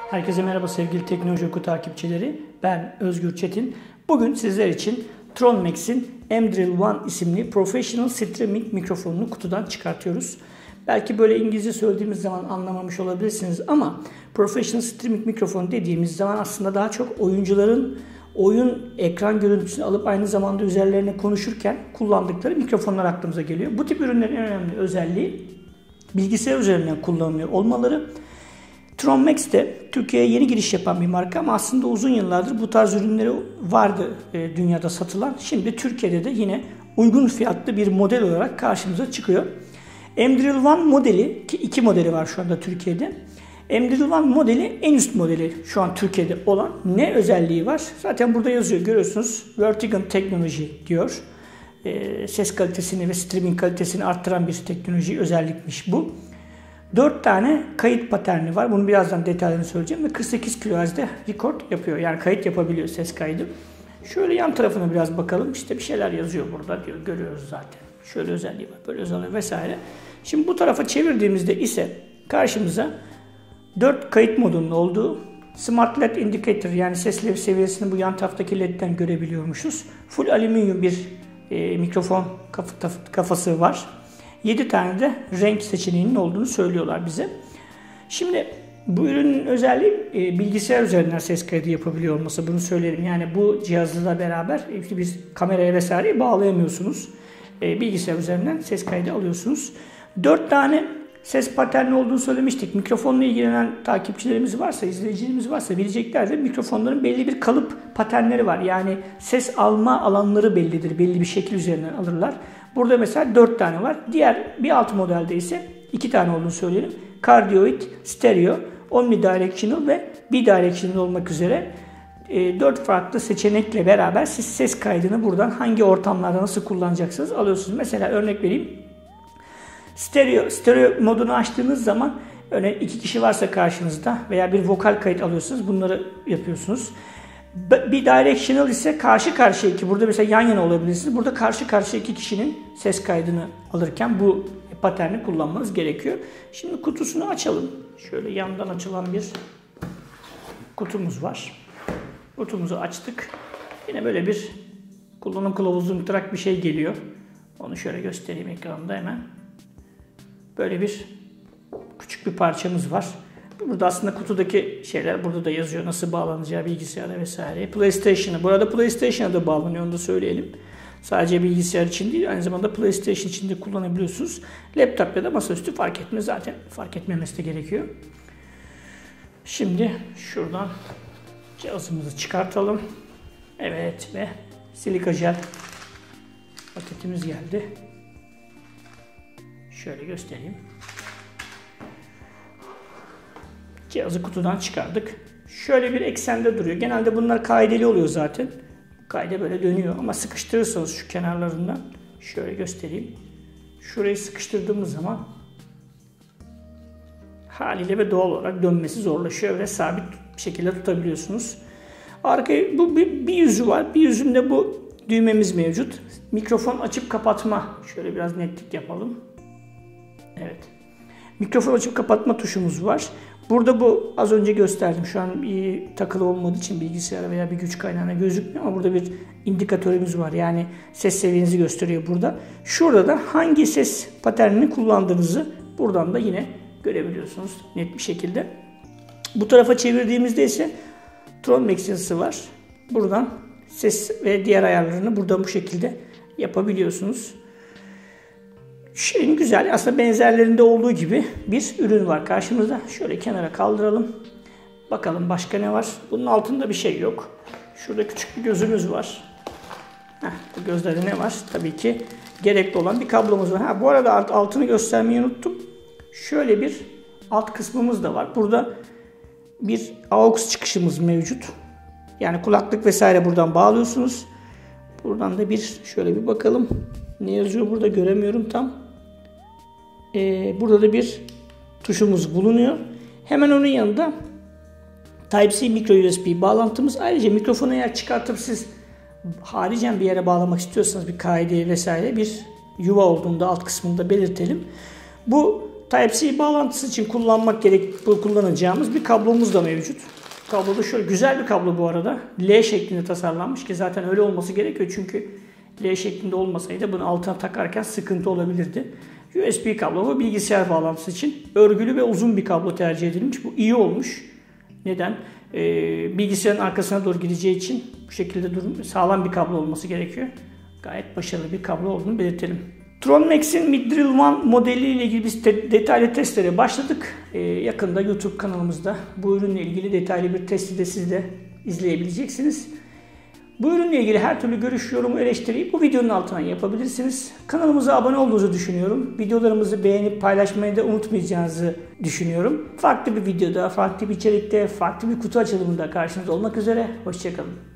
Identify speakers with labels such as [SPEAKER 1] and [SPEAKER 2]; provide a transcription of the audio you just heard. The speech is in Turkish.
[SPEAKER 1] Herkese merhaba sevgili Teknoloji Oku takipçileri. Ben Özgür Çetin. Bugün sizler için Tronmex'in M-Drill One isimli Professional Streaming mikrofonunu kutudan çıkartıyoruz. Belki böyle İngilizce söylediğimiz zaman anlamamış olabilirsiniz ama Professional Streaming mikrofon dediğimiz zaman aslında daha çok oyuncuların oyun ekran görüntüsünü alıp aynı zamanda üzerlerine konuşurken kullandıkları mikrofonlar aklımıza geliyor. Bu tip ürünlerin en önemli özelliği bilgisayar üzerinden kullanılıyor olmaları. Tronmex de Türkiye'ye yeni giriş yapan bir marka ama aslında uzun yıllardır bu tarz ürünleri vardı dünyada satılan. Şimdi Türkiye'de de yine uygun fiyatlı bir model olarak karşımıza çıkıyor. M-Drill One modeli, ki iki modeli var şu anda Türkiye'de. M-Drill One modeli en üst modeli şu an Türkiye'de olan. Ne özelliği var? Zaten burada yazıyor, görüyorsunuz. Vertigan Technology diyor. Ses kalitesini ve streaming kalitesini arttıran bir teknoloji özellikmiş bu. 4 tane kayıt paterni var. Bunu birazdan detaylarını söyleyeceğim. Ve 48 kHz'de record yapıyor. Yani kayıt yapabiliyor, ses kaydı. Şöyle yan tarafına biraz bakalım. İşte bir şeyler yazıyor burada diyor. Görüyoruz zaten. Şöyle özelliği var. Böyle özelliği vesaire. Şimdi bu tarafa çevirdiğimizde ise karşımıza 4 kayıt modunun olduğu Smart LED Indicator, yani ses seviyesini bu yan taraftaki LED'den görebiliyormuşuz. Full alüminyum bir mikrofon kafası var. 7 tane de renk seçeneğinin olduğunu söylüyorlar bize. Şimdi bu ürünün özelliği bilgisayar üzerinden ses kaydı yapabiliyor olması, bunu söylerim. Yani bu cihazla beraber biz kameraya vesaire bağlayamıyorsunuz. Bilgisayar üzerinden ses kaydı alıyorsunuz. 4 tane ses paterni olduğunu söylemiştik. Mikrofonla ilgilenen takipçilerimiz varsa, izleyicilerimiz varsa bileceklerdir. Mikrofonların belli bir kalıp paternleri var. Yani ses alma alanları bellidir. Belli bir şekil üzerinden alırlar. Burada mesela 4 tane var. Diğer bir alt modelde ise 2 tane olduğunu söyleyelim. Cardioid, stereo, omnidirectional ve bidirectional olmak üzere 4 farklı seçenekle beraber siz ses kaydını buradan hangi ortamlarda nasıl kullanacaksınız alıyorsunuz. Mesela örnek vereyim. Stereo modunu açtığınız zaman örneğin 2 kişi varsa karşınızda veya bir vokal kayıt alıyorsunuz. Bunları yapıyorsunuz. Bidirectional ise karşı karşıya iki. Burada mesela yan yana olabilirsiniz. Burada karşı karşıya iki kişinin ses kaydını alırken bu paterni kullanmanız gerekiyor. Şimdi kutusunu açalım. Şöyle yandan açılan bir kutumuz var. Kutumuzu açtık. Yine böyle bir kullanım kılavuzunu bir şey geliyor. Onu şöyle göstereyim ekranda hemen. Böyle bir küçük bir parçamız var. Burada aslında kutudaki şeyler burada da yazıyor. Nasıl bağlanacağı bilgisayara vesaire. PlayStation'a. Bu arada PlayStation'a da bağlanıyor. Onu da söyleyelim. Sadece bilgisayar için değil, aynı zamanda PlayStation için de kullanabiliyorsunuz. Laptop ya da masaüstü fark etmez zaten. Fark etmemesi de gerekiyor. Şimdi şuradan cihazımızı çıkartalım. Evet ve silika jel paketimiz geldi. Şöyle göstereyim. Cihazı kutudan çıkardık. Şöyle bir eksende duruyor. Genelde bunlar kaideli oluyor zaten. Kaide böyle dönüyor ama sıkıştırırsanız şu kenarlarından şöyle göstereyim. Şurayı sıkıştırdığımız zaman haliyle ve doğal olarak dönmesi zorlaşıyor ve sabit bir şekilde tutabiliyorsunuz. Arkaya bu bir yüzü var. Bir yüzünde bu düğmemiz mevcut. Mikrofon açıp kapatma. Şöyle biraz netlik yapalım. Evet. Mikrofon açıp kapatma tuşumuz var. Burada bu az önce gösterdim. Şu an takılı olmadığı için bilgisayara veya bir güç kaynağına gözükmüyor ama burada bir indikatörümüz var. Yani ses seviyenizi gösteriyor burada. Şurada da hangi ses paternini kullandığınızı buradan da yine görebiliyorsunuz net bir şekilde. Bu tarafa çevirdiğimizde ise Tronmex yazısı var. Buradan ses ve diğer ayarlarını buradan bu şekilde yapabiliyorsunuz. Şeyin güzel, aslında benzerlerinde olduğu gibi bir ürün var karşımızda. Şöyle kenara kaldıralım. Bakalım başka ne var? Bunun altında bir şey yok. Şurada küçük bir gözümüz var. Bu gözlerde ne var? Tabii ki gerekli olan bir kablomuz var. Bu arada altını göstermeyi unuttum. Şöyle bir alt kısmımız da var. Burada bir AUX çıkışımız mevcut. Yani kulaklık vesaire buradan bağlıyorsunuz. Buradan da şöyle bir bakalım. Ne yazıyor burada göremiyorum tam. Burada da bir tuşumuz bulunuyor. Hemen onun yanında Type-C micro USB bağlantımız. Ayrıca mikrofonu eğer çıkartıp siz haricen bir yere bağlamak istiyorsanız bir kaide vesaire bir yuva olduğunda alt kısmında belirtelim. Bu Type-C bağlantısı için kullanacağımız bir kablomuz da mevcut. Kablo da şöyle güzel bir kablo bu arada. L şeklinde tasarlanmış ki zaten öyle olması gerekiyor çünkü L şeklinde olmasaydı bunu altına takarken sıkıntı olabilirdi. USB kablo bu bilgisayar bağlantısı için. Örgülü ve uzun bir kablo tercih edilmiş. Bu iyi olmuş. Neden? Bilgisayarın arkasına doğru gideceği için bu şekilde sağlam bir kablo olması gerekiyor. Gayet başarılı bir kablo olduğunu belirtelim. TronMax'in Mid-Drill One modeliyle ilgili biz detaylı testlere başladık. Yakında YouTube kanalımızda bu ürünle ilgili detaylı bir testi de siz de izleyebileceksiniz. Bu ürünle ilgili her türlü görüş, yorum, eleştiriyi bu videonun altına yapabilirsiniz. Kanalımıza abone olduğunuzu düşünüyorum. Videolarımızı beğenip paylaşmayı da unutmayacağınızı düşünüyorum. Farklı bir videoda, farklı bir içerikte, farklı bir kutu açılımında karşınızda olmak üzere. Hoşçakalın.